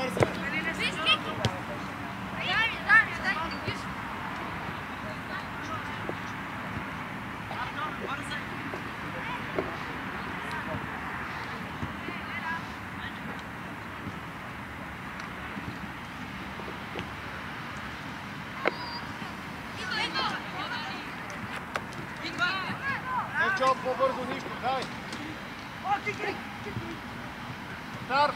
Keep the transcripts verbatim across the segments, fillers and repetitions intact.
Чоп, по-бързо, нищо, дай! Стар!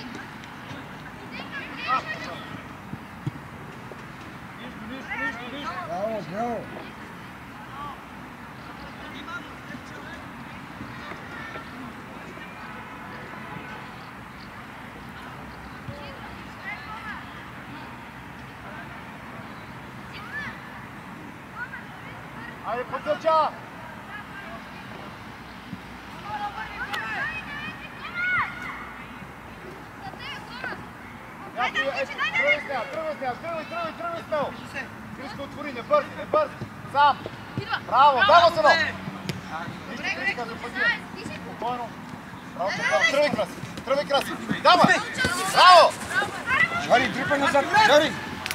Нищо, нищо, нищо, нищо! Браво, браво! Айде, подсъча! Тръгвай с нея, тръгвай с нея, тръгвай, тръгвай, тръгвай с него! Криско, отвори, не бързи, не бързи! Сам! Браво, дай му се едно! Криско, запази! Спокойно! Браво, тръгвай, Краси! Тръгвай, Краси! Давай! Браво! Жори, дрипай назад! Жори!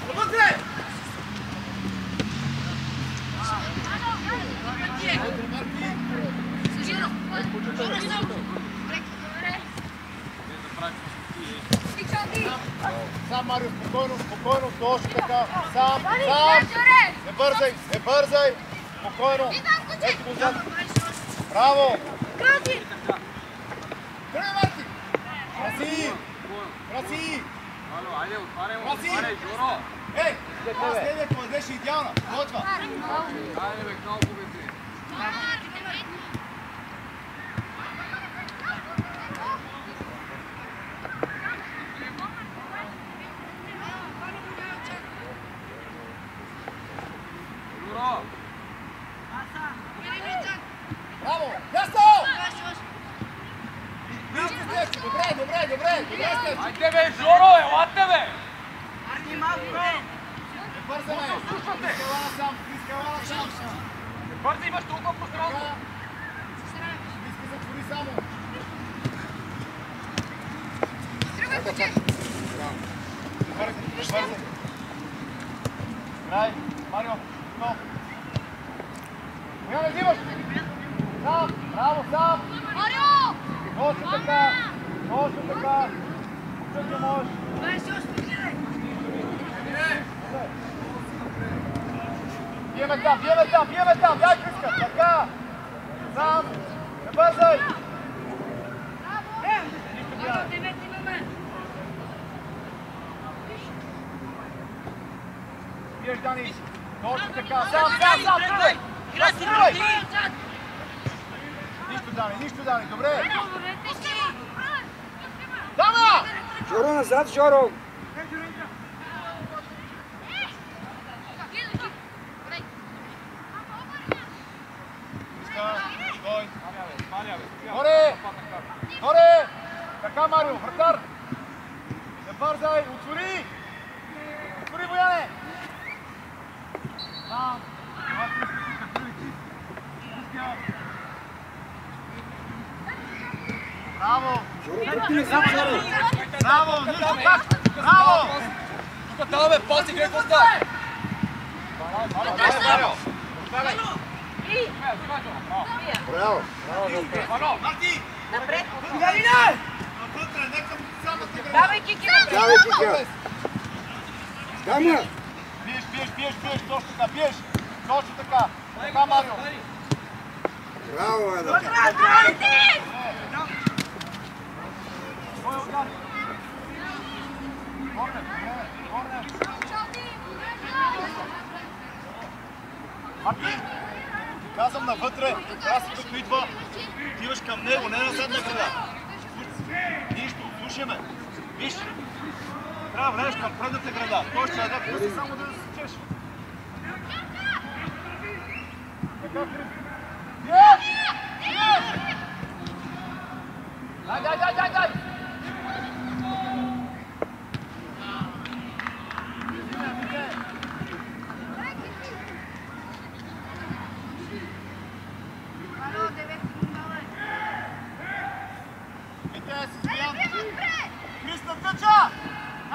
Сам, Марио, спокойно, спокойно, точно така. Сам, сам! Не бързай, не бързай! Спокойно! Ето го зад! Браво! Тръгвай, Марти! Краси! Краси! Краси! Ей! Аз следя, ако беше идеална. Готва! Айде бе, много победи! Браво! Ясно! Добре, добре, добре! Добре! Айде бе, Жоро, елате бе! Не бързаме! Крискавана сам! Крискавана сам! Не бързи, имаш толкова пространство! Криска затвори само! Бързи, бързи! Край! Марио! Стоп! Коя не взимаш? Сам! Браво, сам! Марио! Точно така! Точно така! Чуто можеш! Биеме там, биеме там, биеме там! Дай, Криска! Така! Сам! Не бързай! Биеш, Дани! Точно така! Сам, сам, сам! Тръгвай! Тръгвай! Нищо, Дани, нищо, Дани! Добре! Дама! Жоро назад, Жоро! Стой! Горе! Горе! Така, Марио, вратар! Не бързай! Отвори! Отвори, Бояне! Там! Браво! Жоро, тръпи назад, Жоро! Браво! Нищо как! Браво! Тук там бе, паси, гледай какво става! Марио! Браво! Браво! Марти! Напред! Галина! Навътре, нека само сте града! Давай, Кики, напред! Давай, Кика! Дама! Биеш, биеш, биеш, биеш, точно така, биеш! Точно така! Така, Марио! Браво, Еда! Марти! Кой е удар? Корнер, корнер! Марти! Казвам навътре, Краси като идва, отиваш към него, не на задна града. Нищо, слушай ме. Виж, трябва да влезеш към предната града. Той ще даде пуси само да засечеш. Така, Крис. Yes! Yes! Дай, дай, дай, дай, дай! Криста тъча!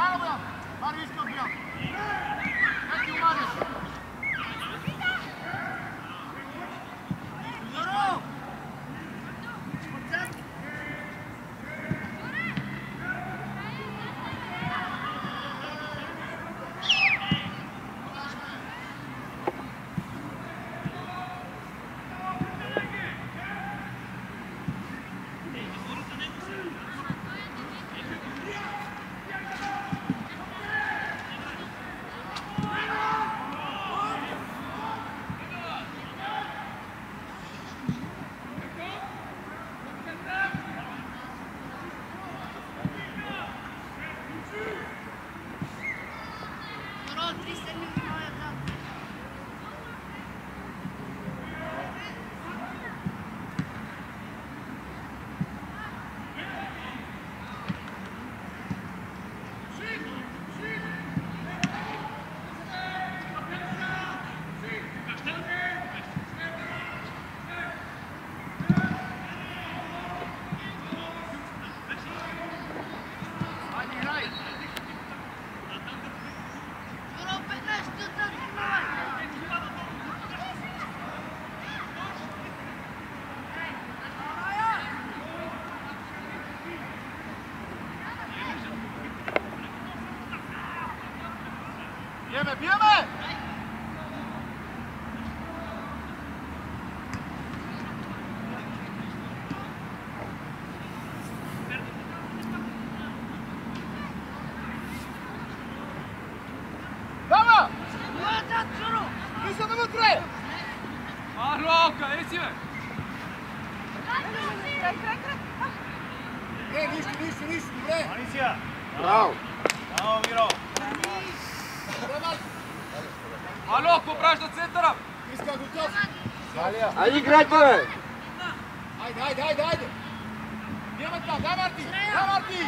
Bijeme, bijeme! Dama! Nisam unutra! Marloka, esi me! Ne, ništa, ništa, ništa, ne! Alicija! Bravo! Bravo, Miro! Alo, ko praviš do centra? Iskak gotov! Ajde igrajte, bе! Ajde, ajde, ajde, ajde! Bijeme tam, daj Marti! Daj Marti!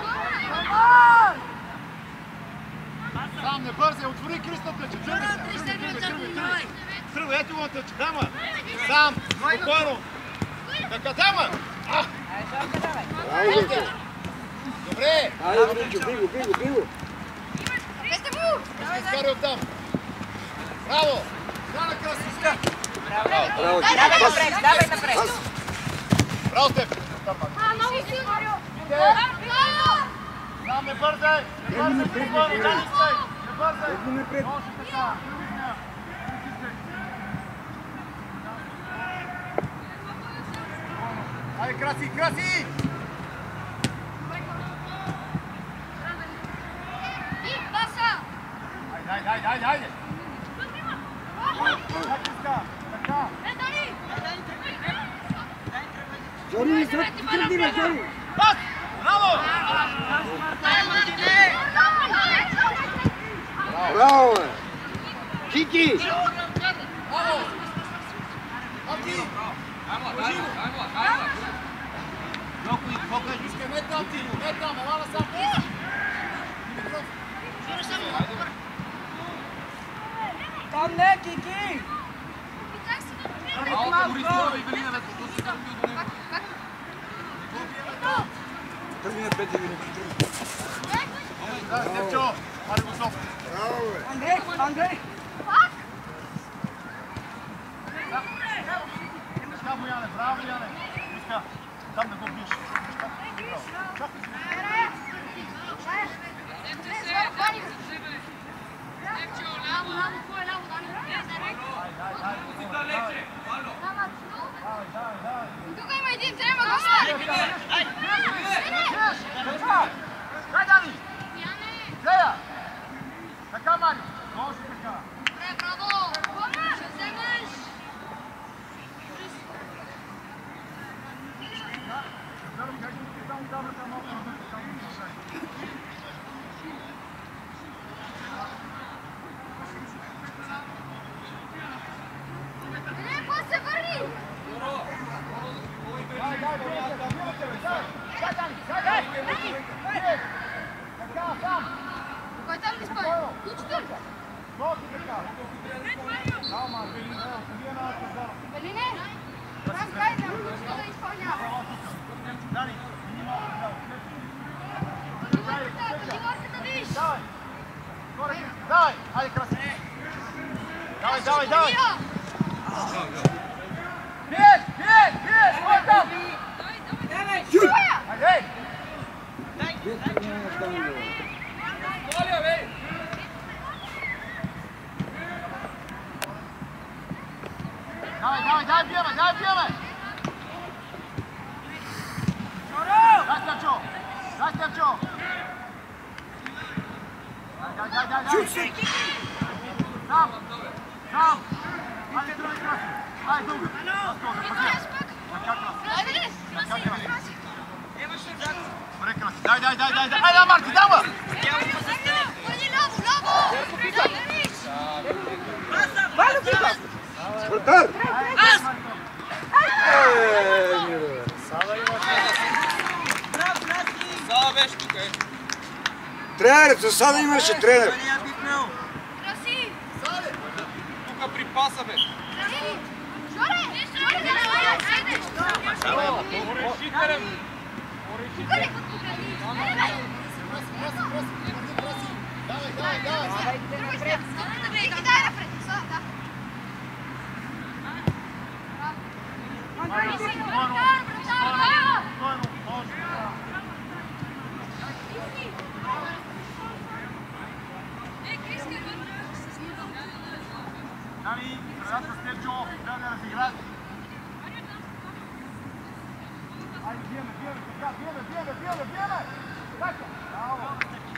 Sam ne brze, otvori Kristo teče, trvi se, trvi, trvi, trvi, trvi! Trvi, ето го teče, dama! Sam, spokojno! Така, dama! Ah! Bravo, dečko! Добре! Ajde, Vriću, bigo, bigo, bigo! Ще изкарай оттам! Браво! Дана красиска! Bravo, Давай напред, давай напред. Браво теб! А, много си, Марио! Там не бързай! Не бързай, спокойно! Дани стай! Не бързай! Седни напред! Може така! Айде, краси, краси! И, паса! Айде, айде, айде, айде! Така, така! Е, Дани! Жори, не се тръгни, бе, Жори! Пас! Браво! Браво, бе! Кики! Браво! Марти! Ajmo, ajmo, ajmo, ajmo. Jokuj, pokoj, Juske, ne tam ti, ne tam, vala sam ti! Там не, Кики! Малко Борисова и Велина, бе, то си там бил до него. Тръгни на пет минути. Да, Степчо, Мари Гусов! Браво, бе! Андрей, Андрей! Вижка му, Яне, браво, Яне! Вижка, там не го биш. Тук има един, трябва да го Дай, Дани! Лея! Така, Мари! Може така! Добре, браво! Ще вземеш! Не, пас се върни! Дай, дай, дай, дай! Дай, Дани! Дай, дай! Така, сам! Кой там ли спай? Ключите? Точно така! Браво, Мари! Вие на Азар! Велине? Там край там, ключите да изпълнява. Дани, Диварката, диварката, виж! давай! Горе, давай! давай! Биеш, биеш, биеш! Кой там? Айде! Моля, бе! Давай, давай, дай биеме, дай биеме! Дай Степчо! Дай Степчо! Дай, дай, дай, дай! Сам! Сам! Айде, тръгни краси! Айде, дълго! Добре, краси! Дай, дай, дай, дай! Айде, Марти, дама! Вратар! Сава беше тук, е. Тренер, засада имаше тренер. Тук при паса, бе. Порешителен. Давай, давай, давай! Дани, средата Степчо, трябва да разиграеш. Айде, биеме, биеме, така, биеме, биеме, биеме, биеме! Така, браво!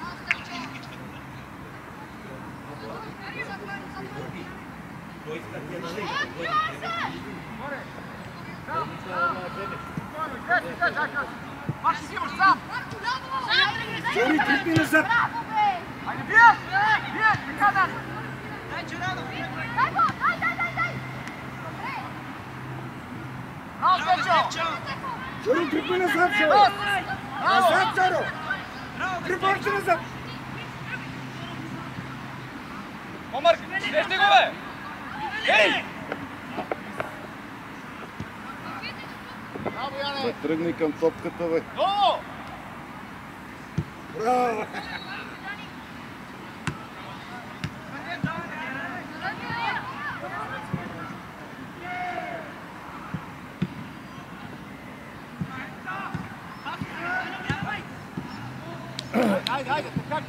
Горе! Сам, сам! Спокойно, излез, излез, дай краси! Марши, си имаш сам! Жони, тръпни назад! Айде, биеш! Биеш, така, Дани! Браво, Степчо! Жони, тръпни назад, Жоро! Назад, Жоро! Тръпваш назад! Омар, десте го, бе! Ей! Браво, Яне! Тръгни към топката, бе. Долу! Браво! Айде, айде, така.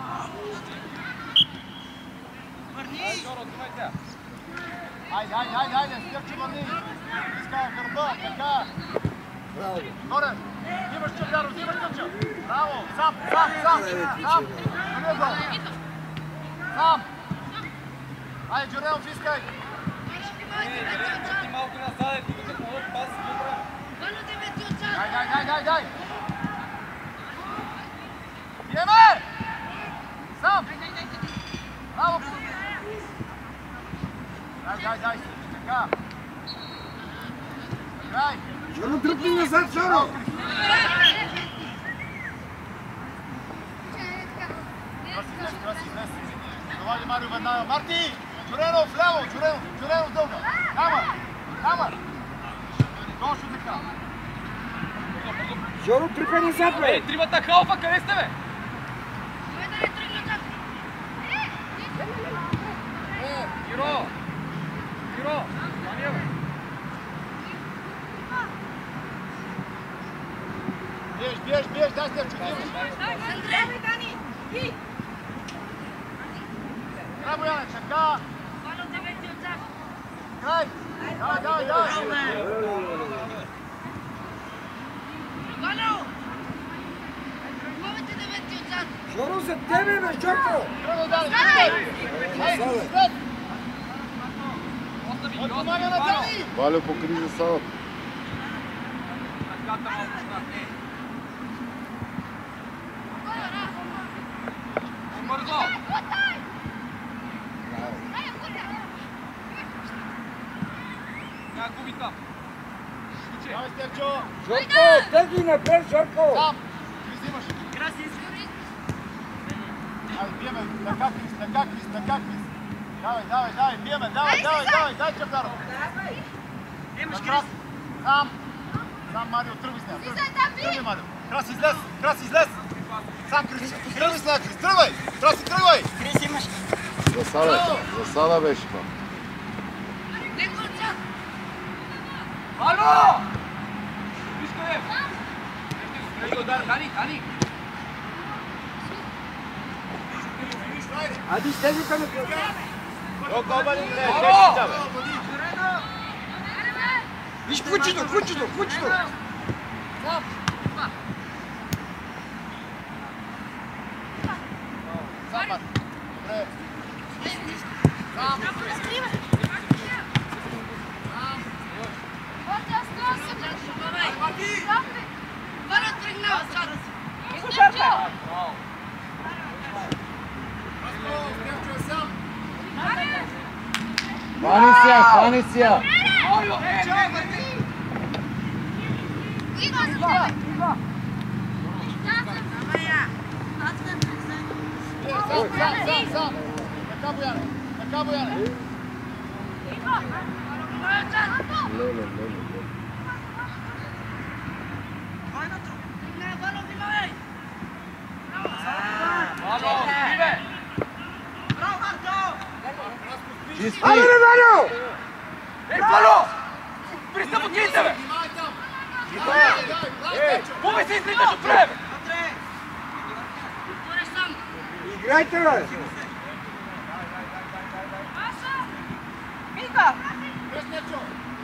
Ай, Жоро, отзимай тя. Айде, айде, айде, айде, Степчо, върни! Иска гърба, така! Браво! Горе! Взимаш Чавдаров, взимаш Чавчо! Браво! Сам, сам, сам! Сам! Дори гол! Сам! Айде, Джуренов, искай! Ей, гледай, ти малко назад, ти като много пас, добра. Дай, дай, дай, дай, дай! Биеме! Сам! Браво! Дай, дай, дай! Така! Дай! Жоро, тръпни назад, Жоро! Краси, излез, краси, излез! Довади Марио веднага! Марти! Джуренов, ляво! Джуренов, Джуренов дълга! Камър! Камър! Точно така! Жоро, тръпни назад, бе! Ей, тримата халфа, къде сте, бе? Киро! Киро! Ваня, бе! Биеш, биеш, биеш, дай Степчо, биеш! Браво, Яне, чака! Край! Давай, давай, давай! Жоро, за тебе, бе, Жорко! Тръгвай, Дани! Ай, след! Остави ги, Отпомага на остави, Дани! Валю покри засадата. Ръката малко щатне. Бързо! Тя губи там. Тиче. Давай, Степчо! Жорко, тегли напред, Жорко! Сам! Ти взимаш! Айде, биеме, така Крис, така Крис, така Крис! Давай, давай, давай, биеме, давай, давай, давай, дай Чавдаров! Крас! Сам! Сам, Марио, тръгвай с нея, тръгвай! Тръгвай, Марио! Крас, излез! Крас, излез! Сам, Крис! Тръгвай с нея, Крис, тръгвай! Краси, тръгвай! Засада, засада беше това. Ало! Виж къде? Ей, удар, Дани, Дани! Ади, стегните на кръга. Ало! Виж кучето, кучето, кучето. Запад. Добре. Сам. Хвани се, хвани се. Сам, сам, сам, сам. Така, Бояне. Така, Бояне. Леле, леле, леле. Ало, стиме! Чисти. Ало, бе, Ваню! Ей, Пало! Пристъп от кинте, бе! Внимай там. Ей, кome се излиташ от време? Играйте, бе! Мика! Преснечо.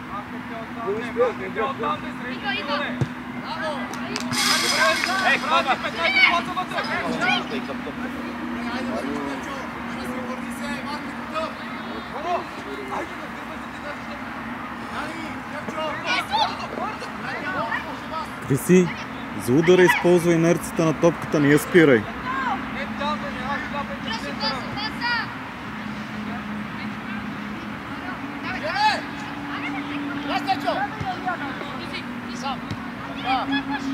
Оттам да срещу бъде. Браво. Ей, хвати петнайсет плаца вътре! Айде, Преснечо. Разговори се, Марко Кутъв. Пало! Айде, да гърба за ти дадеш. Дани, Кепчо. Криси, за удара използвай инерцията на топката, не я спирай. Не там да няма това петнайсет центъра. Преснечо. Сам. Да.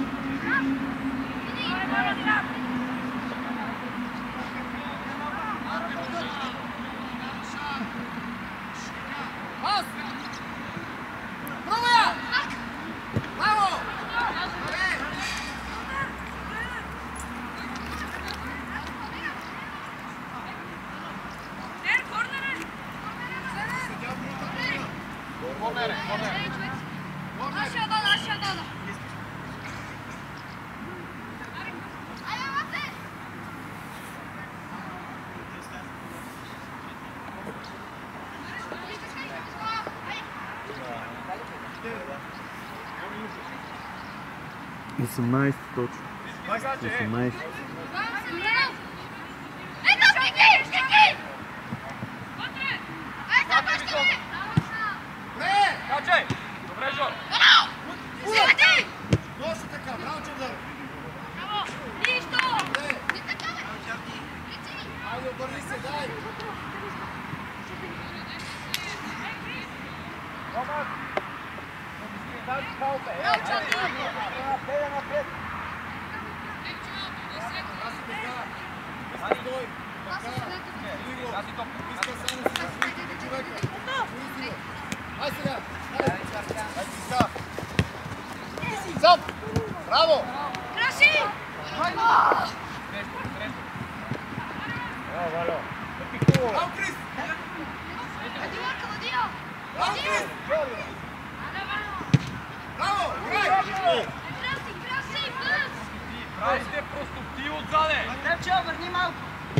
Пас! Браво я! Браво! Корнер, корнер. Aşağıdan aşağıdan. осемнайсет точно. осемнайсет. Качай! Добре, Жор! Точно така, браво, Чавдар. Айде, обърни се, дай. Роман! Дай палка! Ей, чакай! Напред, напред. Аз си така. Аз стой. Така. Иди го. Тази топка! Иска само си да свиките човека. Поизи го. Ай сега. Ай сега. Сам. Браво. Краши! Срещу, срещу! Браво, Валю. Браво, Крис. Браво, Крис. Браво. Играй. Прави сте просто ти отзаде! Девче, върни малко!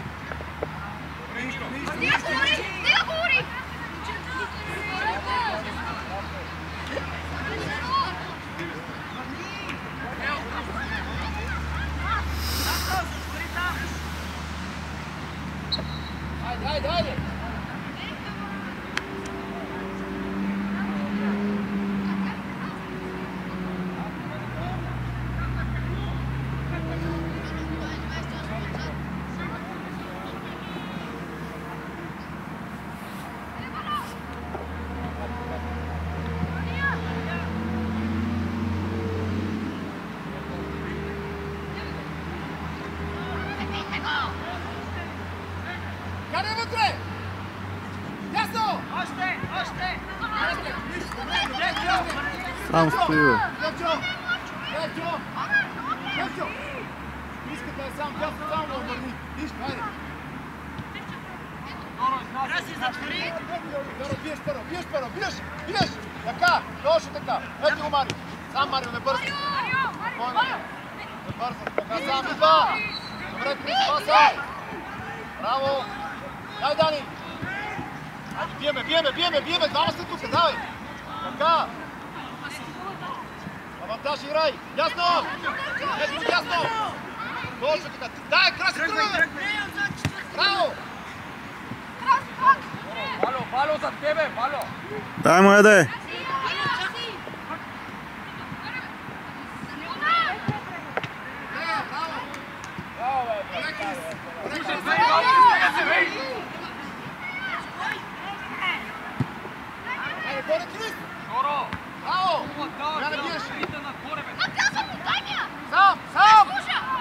Айде, айде, айде. Къде вътре? Ясно! Още, още! Сам стои, бе. Петчо! Петчо! Петчо! Искате е сам, тясно само да обърни. Виж, хайде! Краси, затвори! Доро, биеш, Перо, биеш, Перо, биеш! Биеш! Така, точно така. Ето го, Марио. Сам, Марио, не бързай. Не бързай. Така, сам, идва. Добре, Крис, паса. Браво. Дай, Дани. Айде, биеме, биеме, биеме, биеме. Двама сте тук, давай. Така. Авантаж играй. Ясно. Ето, ясно. Точно така. Дай, Краси, тръгвай. Браво. Вало, Вало зад тебе, Вало! Дай му еде! Сам, сам!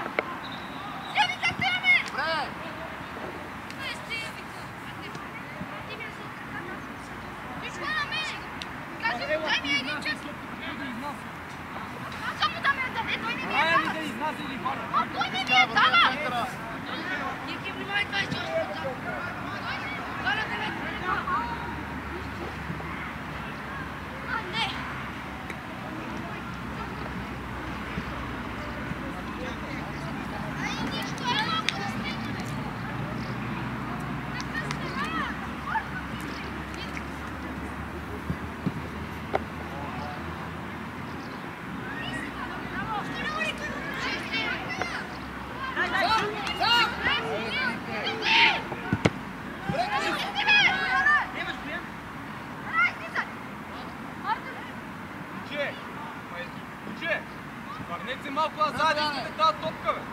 Върнете се малко назад, искате тази топка, бе!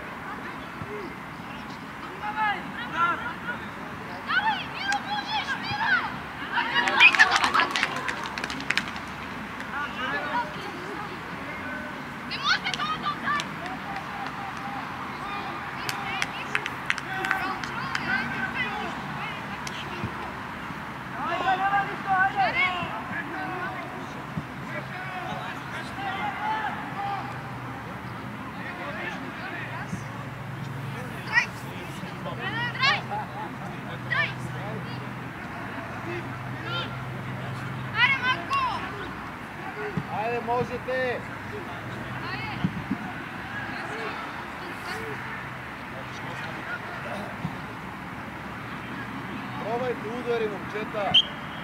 Айде, можете! Пробайте удари, момчета!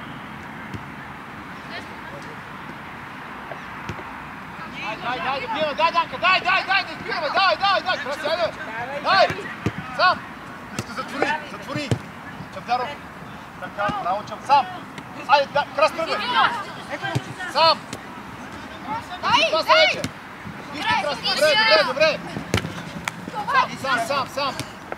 Дай, дай, дай, да биеме, дай, Данка, дай, дай, дай, да избиваме, дай, дай, дай, Краси, айде! Дай! Сам! Иска, затвори, затвори! Чавдаров! Така, браво, Чав, сам! Айде, да, Крас, тръгвай! Сам! Дай, Това са дай! вече! Нищо, Крас, добре, добре, добре! Сам, сам, сам!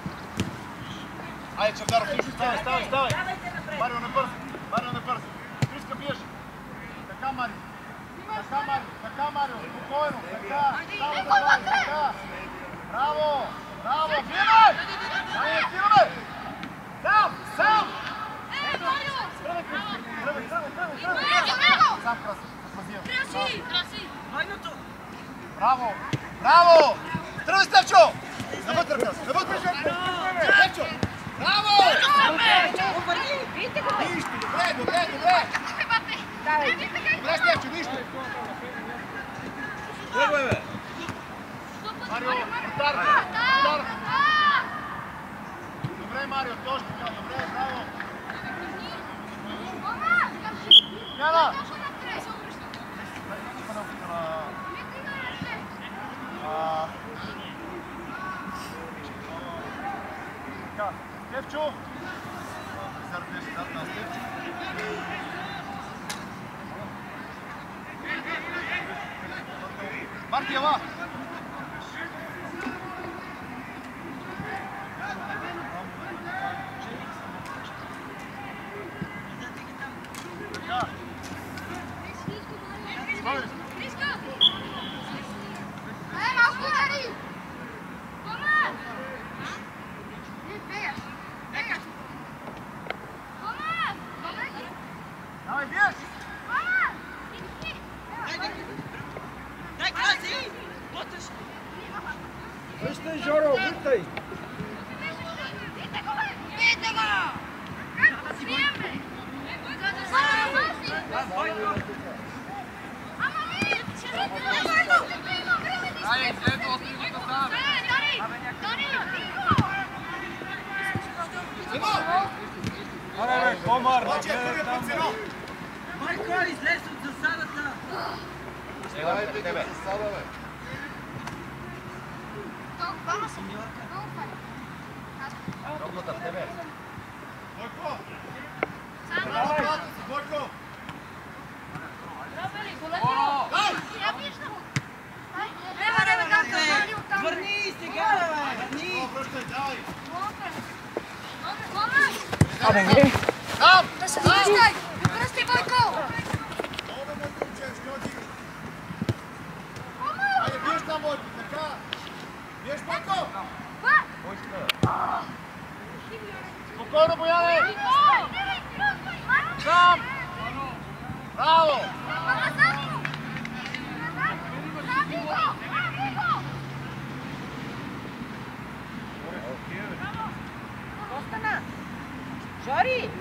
Айде, Чавдаров, нищо, ставай, ставай, ставай! Марио, не бързи, Марио, не бързи! Криска, биеш! Така, Марио! Така, Марио, така, Марио, спокойно, така, само да прави, така. Браво, браво, биеме! Дай, не стираме! Сам, сам! Тръгвай, Криски, тръгвай, тръгвай, тръгвай, тръгвай! Сам, Краси, Краси! Браво, браво! Тръгвай, Степчо! Навътре, Краси, навътре! Степчо! Браво! Нищо, добре, добре, добре! Добре, Степчо, нищо! Тръгвай, бе! Марио, удар! Удар! Добре, Марио, точно така, добре, браво! Яна! Така, Степчо! Сърдеш, зад на Степчо. Мартиева! Така. Стой! Ай, малко удари! Тома! Не, бегаш! Бегаш! Тома! Давай, биеш! Тома! Дай, Краси! Буташ! Вижте, Жоро, вижте! Видите го, бе! Видите го! Как да свием, бе? Ай, следва от играта става. Аре, бе, Комар! Майко, излез от засадата! Сега при тебе. Робната в тебе. Бойко! Бойко! Върни сега, върни! Абе, не! Там! Да се връщай! Връщай, Бойко! Айде, биеш там, Бойко, така! Биеш, Бойко! Спокойно, Бояне! Там! Браво! Жори!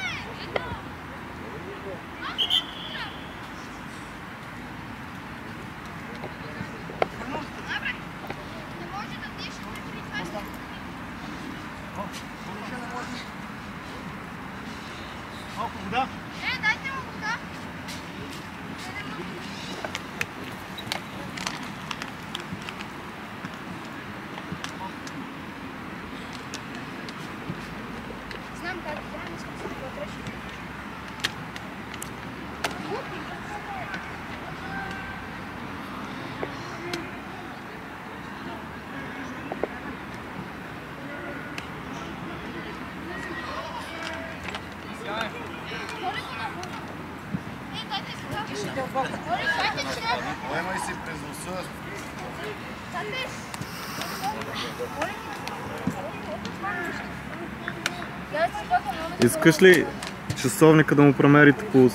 Малко вода. Е, дайте му вода. Знам как да не искам да се потреши. Поемай си през носа. Искаш ли часовника да му премерите пулс?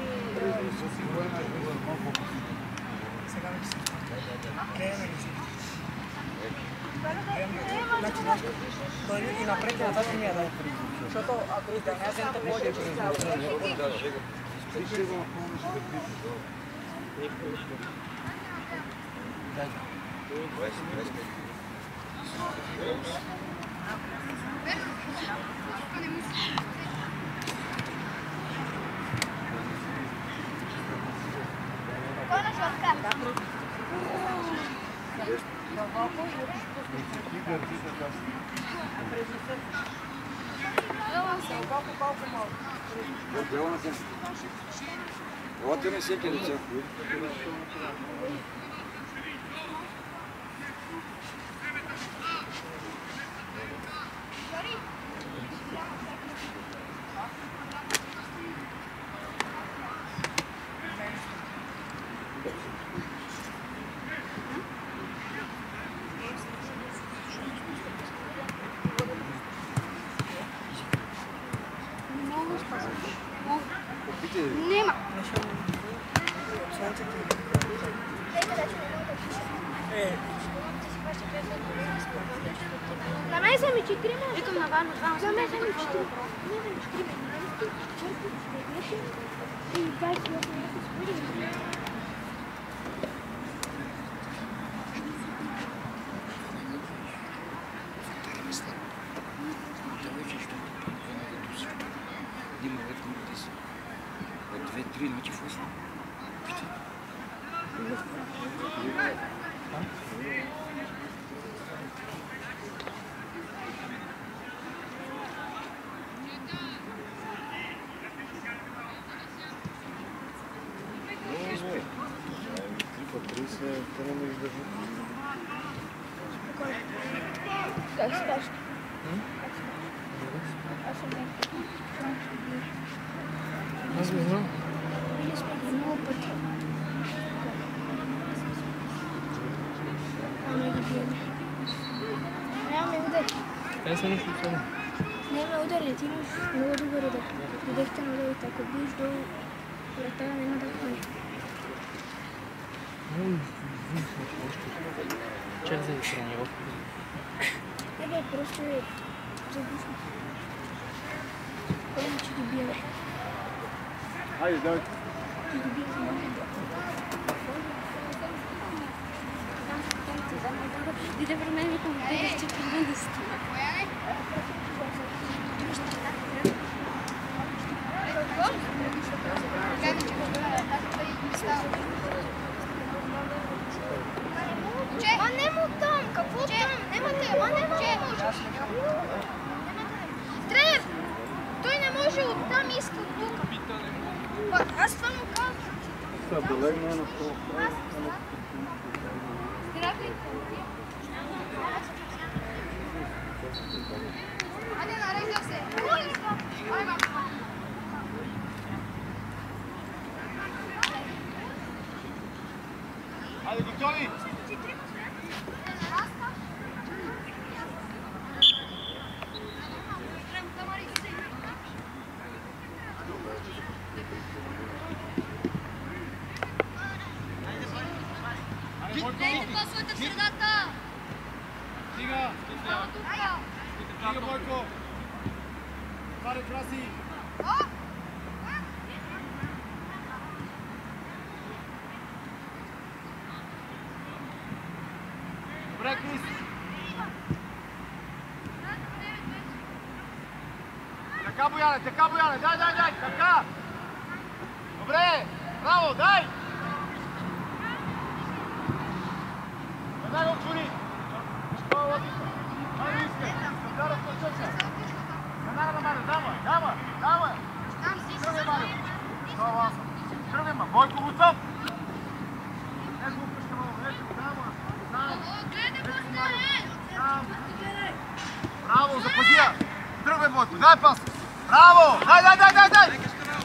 Той и напред и назад не ми я дай. Защото ако и да не се да може да Вот и на всеки лица. Нема. На мен са ми четирима. Викам на Вано. На мен са ми четирима. Дима, в этом здесь. Вот две-три ночи вкусно. Как скажешь? Аз не знам. Или сме много пъти. Ами ги бием. Няма ме удари. Те са нищо само. Не ме удари, ти имаш много добър удар. Видехте на левите, ако биеш долу, врата няма да хвани. Чак за тренировка. Не бе, просто е задушно. Пълно, че ги бием. Айде, давай. Иде при мен викам, гледаш, че при мен да стига. Ма нема там, какво там? Немате, ма нема не може. Тренер, той не може оттам, иска от тук. Аз това му казвам. Сега да легна на това. Айде, нарежда се. Айде, малко. Айде, готови! Дайте пасвате в средата! Стига! Стига, Бойко! Варе, краси! Добре, Крис! Така, Бояне, така, Бояне! Дай, дай, дай! Така! Добре! Браво, дай! Дай го отвори! Това е логика! Айде, иска! Дара в пъчъка! Канара на Марио, дама, дама, дама! Тръгвай, Марио! Това е ласа! Тръгвай, ма! Бойко, готов! Не го пъща много, ето, дама! Сам! Ето, Марио! Сам! Браво, запази я! Тръгвай, Бойко, дай пас! Браво! Дай, дай, дай, дай, дай!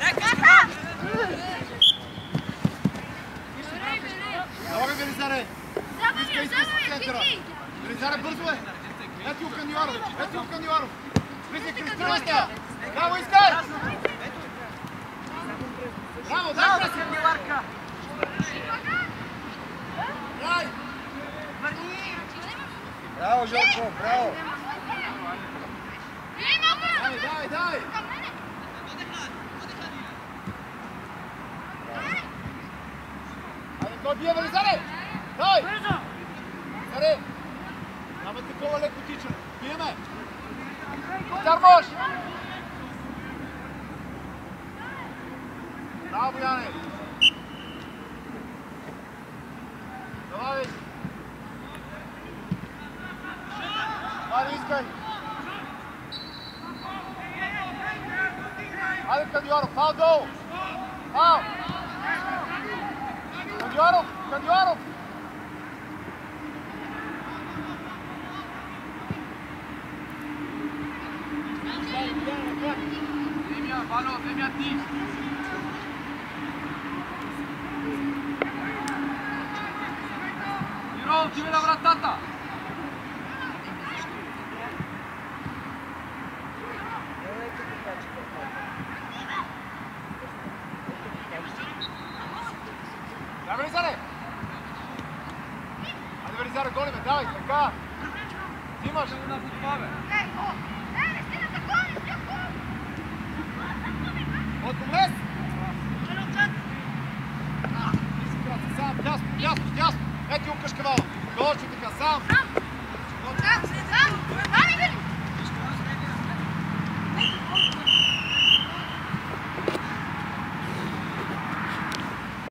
Давай, Велизаре! Иска, иска си центъра! Велизаре, бързо е! Ето го Кандиаров! Ето го Кандиаров! Влизай, Крис, тръгвай сте! Браво, искай! Браво, дай през Кандиарка! Дай! Браво, Жорко, браво! Дай, дай, дай! Айде, кой бие, Велизаре? Дай! Велизаре! Няма такова леко тичане. Биеме! Търмош! Браво, Бояне! Давай! Айде, искай! Айде, Кандиаров, фал долу! Фал! Кандиаров! Кандиаров! Земя, Вано, земя ти! Миро, отиме на вратата! Дай, Велизаре! Айде, Велизаре, гони ме, давай, така! Взимаш! На футбол, бе! Бойко, влез! Сам, дясно, дясно, дясно! Ето го Кашкавала! Точно така, сам!